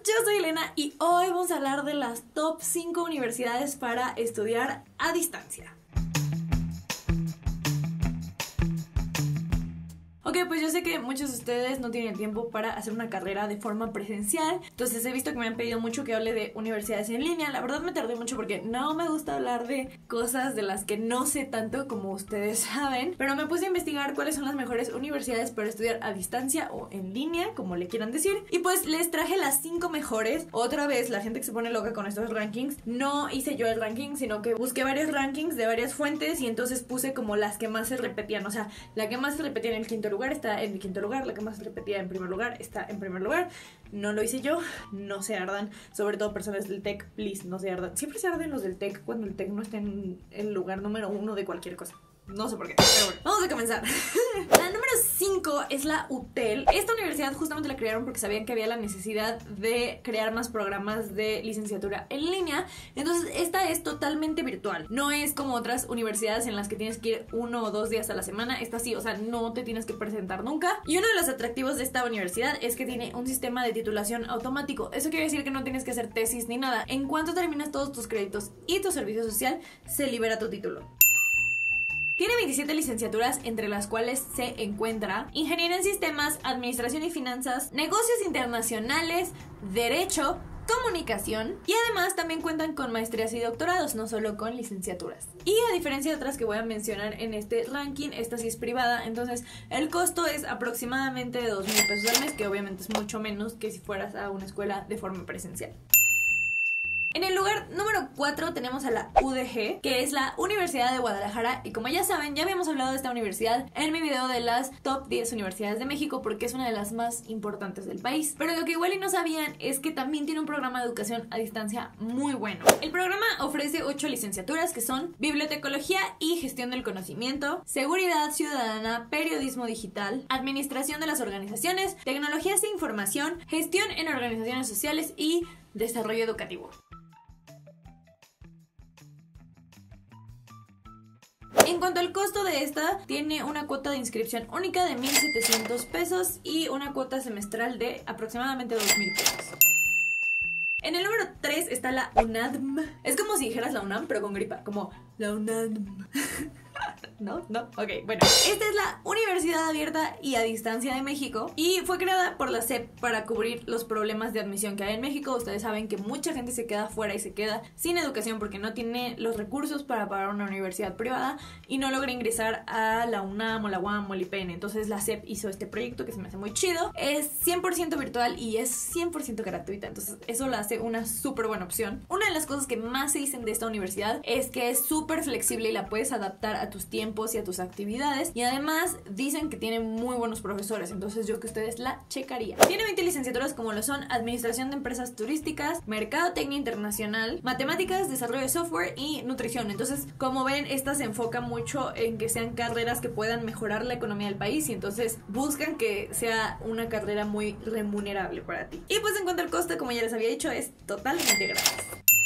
yo soy Elena y hoy vamos a hablar de las top 5 universidades para estudiar a distancia. Ok, pues yo sé que muchos de ustedes no tienen tiempo para hacer una carrera de forma presencial. Entonces he visto que me han pedido mucho que hable de universidades en línea. La verdad me tardé mucho porque no me gusta hablar de cosas de las que no sé tanto, como ustedes saben. Pero me puse a investigar cuáles son las mejores universidades para estudiar a distancia o en línea, como le quieran decir. Y pues les traje las 5 mejores. Otra vez, la gente que se pone loca con estos rankings, no hice yo el ranking, sino que busqué varios rankings de varias fuentes y entonces puse como las que más se repetían. O sea, la que más se repetía en el quinto lugar está en el quinto lugar, la que más se repetía en primer lugar está en primer lugar. No lo hice yo, no se ardan, sobre todo personas del tech, please, no se ardan. Siempre se arden los del tech cuando el tech no está en el lugar número 1 de cualquier cosa. No sé por qué, pero bueno, vamos a comenzar. La número 5 es la UTEL. Esta universidad justamente la crearon porque sabían que había la necesidad de crear más programas de licenciatura en línea. Entonces esta es totalmente virtual. No es como otras universidades en las que tienes que ir 1 o 2 días a la semana. Esta sí, o sea, no te tienes que presentar nunca. Y uno de los atractivos de esta universidad es que tiene un sistema de titulación automático. Eso quiere decir que no tienes que hacer tesis ni nada. En cuanto terminas todos tus créditos y tu servicio social, se libera tu título. Tiene 27 licenciaturas, entre las cuales se encuentra Ingeniería en Sistemas, Administración y Finanzas, Negocios Internacionales, Derecho, Comunicación, y además también cuentan con maestrías y doctorados, no solo con licenciaturas. Y a diferencia de otras que voy a mencionar en este ranking, esta sí es privada, entonces el costo es aproximadamente de 2,000 pesos al mes, que obviamente es mucho menos que si fueras a una escuela de forma presencial. En el lugar número 4 tenemos a la UDG, que es la Universidad de Guadalajara, y como ya saben, ya habíamos hablado de esta universidad en mi video de las top 10 universidades de México, porque es una de las más importantes del país. Pero lo que igual y no sabían es que también tiene un programa de educación a distancia muy bueno. El programa ofrece 8 licenciaturas, que son Bibliotecología y Gestión del Conocimiento, Seguridad Ciudadana, Periodismo Digital, Administración de las Organizaciones, Tecnologías de Información, Gestión en Organizaciones Sociales y Desarrollo Educativo. En cuanto al costo de esta, tiene una cuota de inscripción única de 1,700 pesos y una cuota semestral de aproximadamente 2,000 pesos. En el número 3 está la UNADM. Es como si dijeras la UNAM, pero con gripa, como la UNADM. ¿No? Ok, bueno. Esta es la Universidad Abierta y a Distancia de México y fue creada por la SEP para cubrir los problemas de admisión que hay en México. Ustedes saben que mucha gente se queda fuera y se queda sin educación porque no tiene los recursos para pagar una universidad privada y no logra ingresar a la UNAM o la UAM o el IPN. Entonces la SEP hizo este proyecto que se me hace muy chido. Es 100% virtual y es 100% gratuita, entonces eso la hace una súper buena opción. Una de las cosas que más se dicen de esta universidad es que es súper flexible y la puedes adaptar a tus tiempos y a tus actividades, y además dicen que tiene muy buenos profesores, entonces yo que ustedes la checaría. Tiene 20 licenciaturas como lo son Administración de Empresas Turísticas, Mercadotecnia Internacional, Matemáticas, Desarrollo de Software y Nutrición. Entonces, como ven, esta se enfoca mucho en que sean carreras que puedan mejorar la economía del país y entonces buscan que sea una carrera muy remunerable para ti. Y pues en cuanto al costo, como ya les había dicho, es totalmente gratis.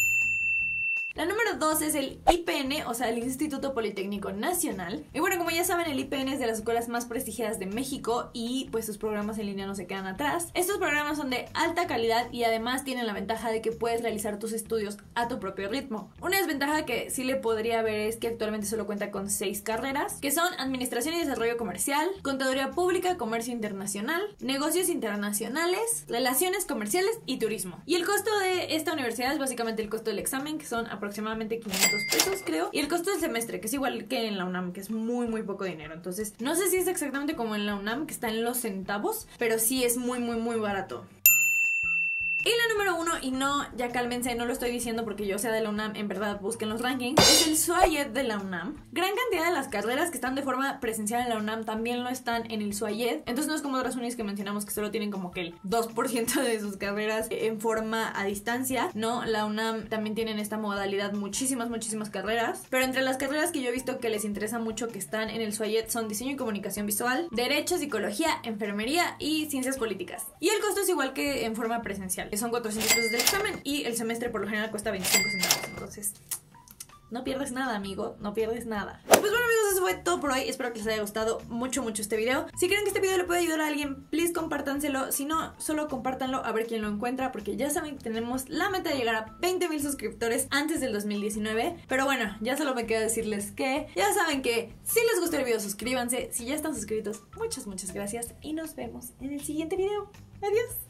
La número 2 es el IPN, o sea, el Instituto Politécnico Nacional. Y bueno, como ya saben, el IPN es de las escuelas más prestigiadas de México y pues sus programas en línea no se quedan atrás. Estos programas son de alta calidad y además tienen la ventaja de que puedes realizar tus estudios a tu propio ritmo. Una desventaja que sí le podría ver es que actualmente solo cuenta con 6 carreras, que son Administración y Desarrollo Comercial, Contaduría Pública, Comercio Internacional, Negocios Internacionales, Relaciones Comerciales y Turismo. Y el costo de esta universidad es básicamente el costo del examen, que son aproximadamente 500 pesos, creo, y el costo del semestre, que es igual que en la UNAM, que es muy poco dinero. Entonces no sé si es exactamente como en la UNAM, que está en los centavos, pero sí es muy barato. Y la número 1, y no, ya cálmense, no lo estoy diciendo porque yo sea de la UNAM, en verdad busquen los rankings, es el SUAYED de la UNAM. Gran cantidad de las carreras que están de forma presencial en la UNAM también lo están en el SUAYED. Entonces no es como otras unidades que mencionamos que solo tienen como que el 2% de sus carreras en forma a distancia. No, la UNAM también tiene en esta modalidad muchísimas carreras. Pero entre las carreras que yo he visto que les interesa mucho que están en el SUAYED son Diseño y Comunicación Visual, Derecho, Psicología, Enfermería y Ciencias Políticas. Y el costo es igual que en forma presencial. Son 400 pesos del examen y el semestre por lo general cuesta 25 centavos. Entonces, No pierdes nada, amigo, no pierdes nada. Pues bueno, amigos, eso fue todo por hoy. Espero que les haya gustado mucho este video. Si creen que este video le puede ayudar a alguien, please compártanselo. Si no, solo compártanlo a ver quién lo encuentra, porque ya saben que tenemos la meta de llegar a 20,000 suscriptores antes del 2019. Pero bueno, ya solo me queda decirles que ya saben que si les gustó el video, suscríbanse. Si ya están suscritos, muchas gracias y nos vemos en el siguiente video. Adiós.